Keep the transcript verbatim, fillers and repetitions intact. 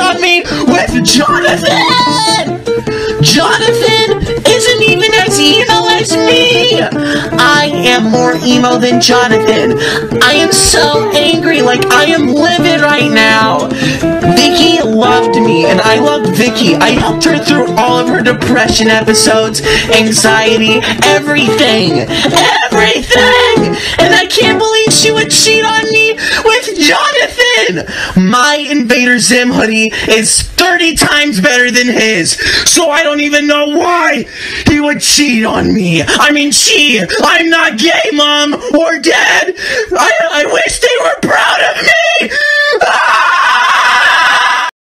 on me with Jonathan! Jonathan isn't even as emo as me! I am more emo than Jonathan. I am so angry, like I am livid right now. Vicky loved me, and I loved Vicky. I helped her through all of her depression episodes, anxiety, everything. Everything! And I can't believe she would cheat on me with Jonathan! My Invader Zim hoodie is thirty times better than his, so I don't even know why he would cheat on me. I mean, she, I'm not gay, Mom, or Dad. I, I wish they were proud of me! Ah!